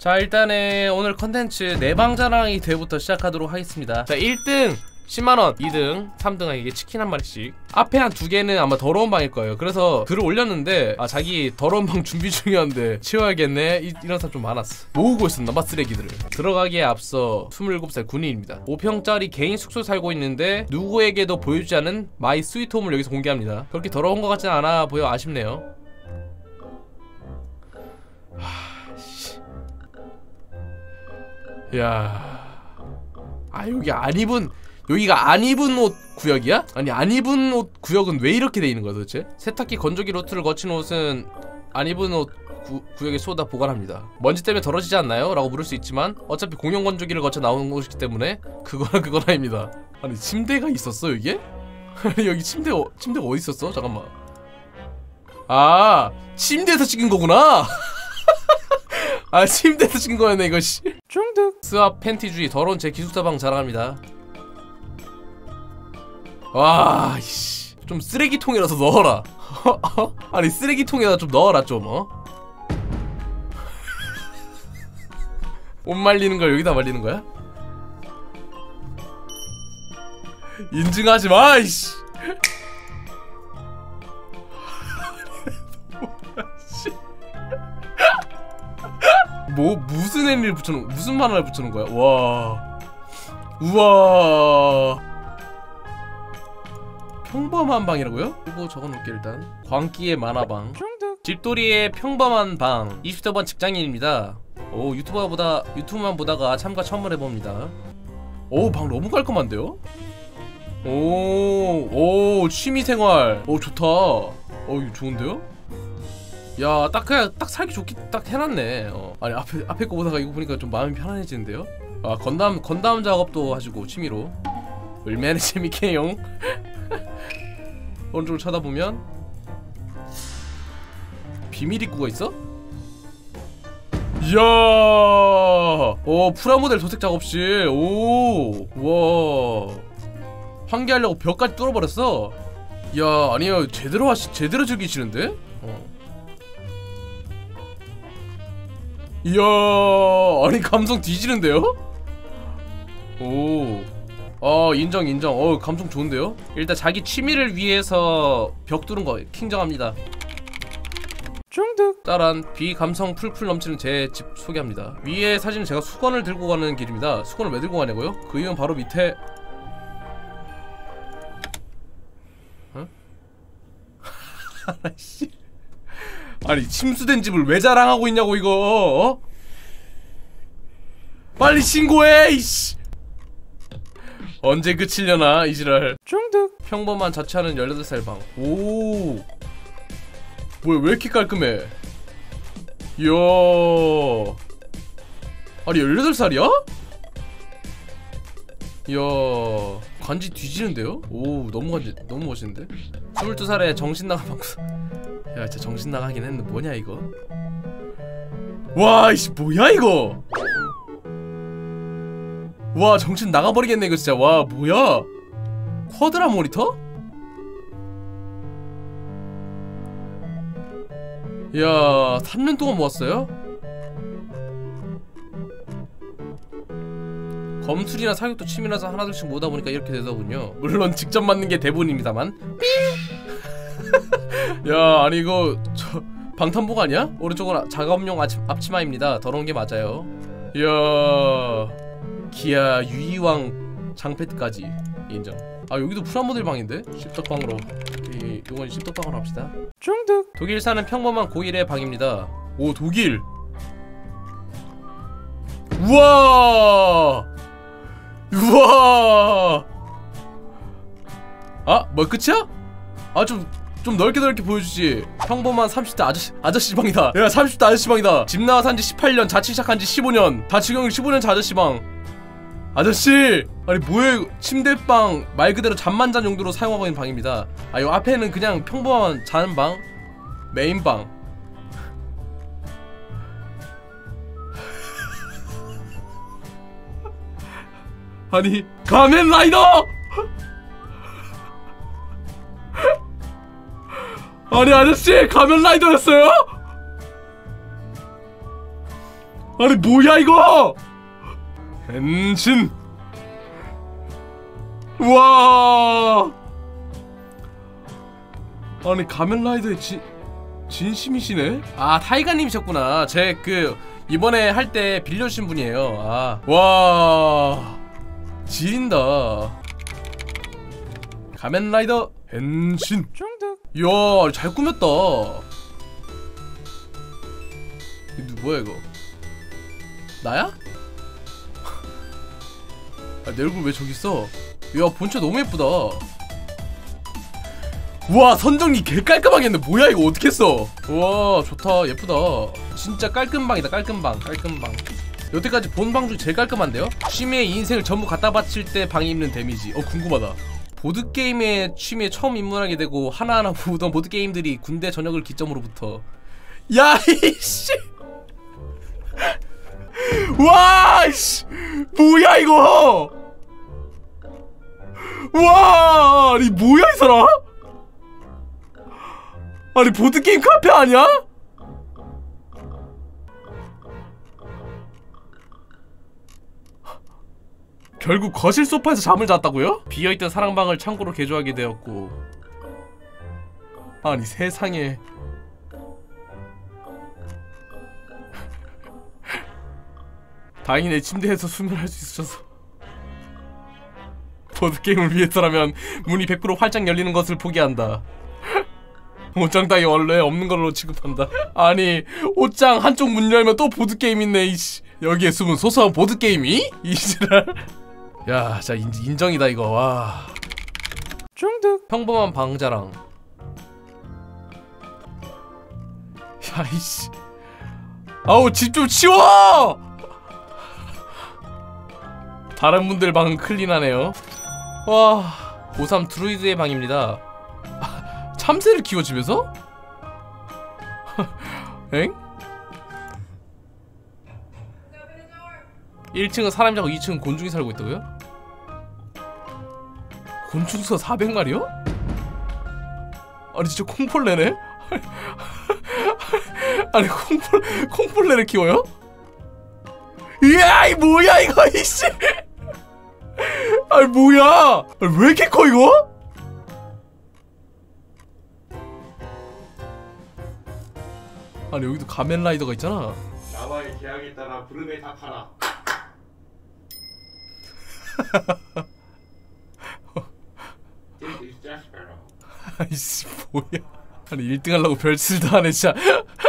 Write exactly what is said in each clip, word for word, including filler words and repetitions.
자, 일단은 오늘 컨텐츠 내방 자랑이 대부터 시작하도록 하겠습니다. 자, 일 등 십만원, 이 등, 삼 등은 이게 치킨 한 마리씩. 앞에 한 두 개는 아마 더러운 방일 거예요. 그래서 글을 올렸는데 아 자기 더러운 방 준비 중이었는데 치워야겠네 이, 이런 사람 좀 많았어. 모으고 있었나봐 쓰레기들을. 들어가기에 앞서 스물일곱 살 군인입니다. 오 평짜리 개인 숙소 살고 있는데 누구에게도 보여주지 않은 마이 스위트홈을 여기서 공개합니다. 그렇게 더러운 것 같진 않아 보여. 아쉽네요. 하씨. 야, 아 여기 안 입은 여기가 안 입은 옷 구역이야? 아니 안 입은 옷 구역은 왜 이렇게 돼 있는 거야 도대체? 세탁기 건조기 루트를 거친 옷은 안 입은 옷 구, 구역에 쏟아 보관합니다. 먼지 때문에 더러지지 않나요? 라고 물을 수 있지만 어차피 공용 건조기를 거쳐 나오는 옷이기 때문에 그거나 그거나입니다. 아니 침대가 있었어 여기에? 아니 여기 침대 어, 침대가 어디 있었어? 잠깐만. 아 침대에서 찍은 거구나. 아 침대에서 찍은 거였네 이거 씨. 중득. 스왑 팬티주의 더러운 제 기숙사 방 자랑합니다. 와, 이씨. 좀 쓰레기통이라서 넣어라. 아니 쓰레기통에다 좀 넣어라 좀 어? 옷 말리는 걸 여기다 말리는 거야? 인증하지 마, 이씨. 뭐 무슨 애니를 붙여놓은 무슨 만화를 붙여놓은 거야? 와, 우와. 평범한 방이라고요? 이거 적어놓을게 일단. 광기의 만화방. 집돌이의 평범한 방. 이십 대 번 직장인입니다. 오 유튜버보다 유튜브만 보다가 참가 처음을 해봅니다. 오 방 너무 깔끔한데요? 오, 오 취미생활. 오 좋다. 어 이거 좋은데요? 야 딱 그냥 딱 살기 좋게 딱 해놨네. 어. 아니 앞에 앞에 거 보다가 이거 보니까 좀 마음이 편안해지는데요? 아 건담 건담 작업도 하시고 취미로. 얼마나 재밌게용. 오른쪽을 쳐다보면 비밀 입구가 있어? 이야. 오 프라모델 도색 작업실. 오 우와. 환기하려고 벽까지 뚫어버렸어. 이야 아니요 제대로 하시 제대로 즐기시는데? 어. 이야 아니 감성 뒤지는데요? 오. 어 인정 인정. 어 감성 좋은데요? 일단 자기 취미를 위해서 벽 뚫은 거 킹정합니다. 중득. 따란 비감성 풀풀 넘치는 제 집 소개합니다. 위에 사진은 제가 수건을 들고 가는 길입니다. 수건을 왜 들고 가냐고요? 그 이유는 바로 밑에 어? 아씨. 아니 침수된 집을 왜 자랑하고 있냐고 이거. 어? 빨리 신고해 이씨. 언제 그치려나 이지랄. 중득. 평범한 자취하는 열여덟 살 방. 오 뭐야 왜 이렇게 깔끔해. 이야 아니 열여덟 살이야? 이야 간지 뒤지는데요? 오 너무 간지 너무 멋있는데? 스물두 살에 정신 나가 방구. 야 진짜 정신 나가긴 했는데 뭐냐 이거. 와 이씨 뭐야 이거. 와 정신 나가버리겠네 이거 진짜. 와 뭐야 쿼드라 모니터? 이야 삼 년 동안 모았어요? 검술이나 사격도 취미라서 하나둘씩 모으다 보니까 이렇게 되더군요. 물론 직접 맞는 게 대부분입니다만. 야 아니 이거 저 방탄복 아니야? 오른쪽은 작업용 아치, 앞치마입니다. 더러운 게 맞아요. 이야 기아 유이왕 장패까지 인정. 아 여기도 프라모델 방인데? 십덕방으로 이, 요건 십덕방으로 합시다. 중득. 독일 사는 평범한 고일의 방입니다. 오 독일. 우와 우와. 아 뭐 끝이야? 아 좀 좀 넓게 넓게 보여주지. 평범한 삼십 대 아저씨 아저씨 방이다. 야 삼십 대 아저씨 방이다. 집 나와 산지 십팔 년 자취 시작한지 십오 년 자취경력 십오 년 차 아저씨 방. 아저씨! 아니 뭐야 이거. 침대방 말 그대로 잠만 잔 용도로 사용하고 있는 방입니다. 아 요 앞에는 그냥 평범한 자는 방 메인방. 아니 가면라이더! 아니 아저씨 가면라이더였어요? 아니 뭐야 이거! 헨신. 와. 아니 가면라이더의 진 진심이시네. 아 타이가님이셨구나. 제 그 이번에 할 때 빌려주신 분이에요. 아 와 지린다. 가면라이더 헨신. 이야 잘 꾸몄다. 이 뭐야 이거? 나야? 아, 내 얼굴 왜 저기 있어? 야 본체 너무 예쁘다. 우와 선정리 개 깔끔하게 했네. 뭐야 이거 어떻게 했어? 우와 좋다 예쁘다. 진짜 깔끔방이다. 깔끔방 깔끔방. 여태까지 본 방 중 제일 깔끔한데요? 취미의 인생을 전부 갖다 바칠 때 방에 입는 데미지. 어 궁금하다. 보드게임에 취미에 처음 입문하게 되고 하나하나 보던 보드게임들이 군대 전역을 기점으로부터. 야 이씨 와 이씨 뭐야 이거. 와 아니 뭐야 이 사람. 아니 보드게임 카페 아니야? 결국 거실 소파에서 잠을 잤다고요? 비어있던 사랑방을 창고로 개조하게 되었고. 아니 세상에. 다행히 내 침대에서 수면할 수 있어서. 보드게임을 위해서라면 문이 백 퍼센트 활짝 열리는 것을 포기한다. 옷장 따위 원래 없는 걸로 취급한다. 아니 옷장 한쪽 문 열면 또 보드게임 있네 이씨. 여기에 숨은 소소한 보드게임이? 이지랄. 야 진짜 인, 인정이다 이거. 와 중득. 평범한 방자랑. 야 이씨 아우 집 좀 치워. 다른 분들 방은 클린하네요. 와 오삼 드루이드의 방입니다. 참새를 키워 집에서? 엥? 일 층은 사람이 자고 이 층은 곤충이 살고 있다고요? 곤충수가 사백 마리요? 아니 진짜 콩벌레네? 아니 콩벌, 콩벌레를 키워요? 이야 이 뭐야 이거 이씨. 아니 뭐야 아니, 왜 이렇게 커 이거? 아니 여기도 가면라이더가 있잖아. 나와의 계약에 따라 부름에 답하라. 아이씨 뭐야. 아니 일 등 하려고 별짓도 안해 진짜.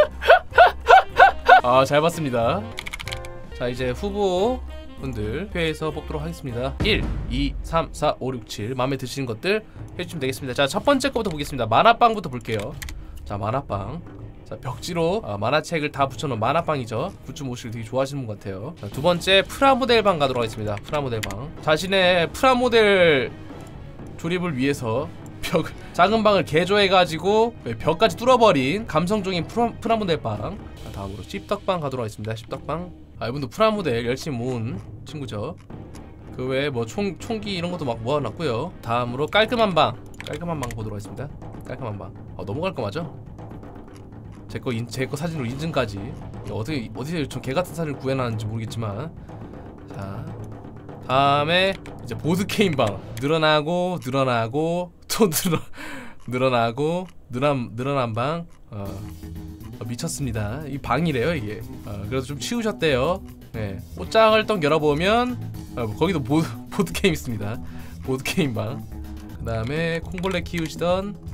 아 잘 봤습니다. 자 이제 후보분들 회에서 뽑도록 하겠습니다. 일, 이, 삼, 사, 오, 육, 칠 마음에 드시는 것들 해주시면 되겠습니다. 자 첫번째 거부터 보겠습니다. 만화방부터 볼게요. 자 만화방. 자 벽지로 아, 만화책을 다 붙여놓은 만화방이죠. 굿즈 모시를 되게 좋아하시는 분 같아요. 자, 두 번째 프라모델방 가도록 하겠습니다. 프라모델방. 자신의 프라모델 조립을 위해서 벽 작은 방을 개조해가지고 벽까지 뚫어버린 감성적인 프라, 프라모델방. 자, 다음으로 씹덕방 가도록 하겠습니다. 씹덕방. 아 이분도 프라모델 열심히 모은 친구죠. 그 외에 뭐 총, 총기 이런 것도 막 모아놨고요. 다음으로 깔끔한 방. 깔끔한 방 보도록 하겠습니다. 깔끔한 방. 아 너무 깔끔하죠? 제거 제거 사진으로 인증까지. 어떻게 어디서 좀 개같은 사진을 구해놨는지 모르겠지만. 자 다음에 이제 보드게임 방. 늘어나고 늘어나고 또 늘어 늘어나고 늘어난 늘어난 방. 어, 어 미쳤습니다. 이 방이래요 이게. 어, 그래서 좀 치우셨대요. 네 옷장을 또 열어보면 어, 거기도 보, 보드게임 있습니다. 보드게임 방. 그 다음에 콩벌레 키우시던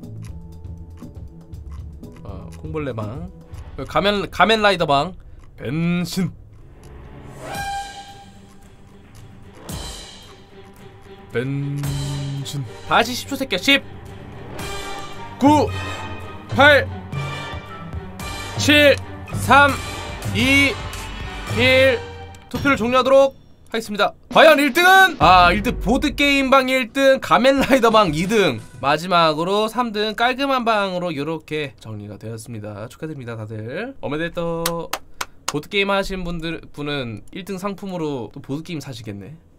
어, 콩벌레 방. 가면 가면라이더 방. 벤신. 벤신. 다시 십 초 새끼야. 십, 구, 팔, 칠, 삼, 이, 일. 투표를 종료하도록 하겠습니다. 과연 일 등은? 아 일 등 보드게임방 일 등, 가면라이더방 이 등, 마지막으로 삼 등 깔끔한 방으로 이렇게 정리가 되었습니다. 축하드립니다 다들. 어메데또. 보드게임 하신 분들, 분은 일 등 상품으로 또 보드게임 사시겠네.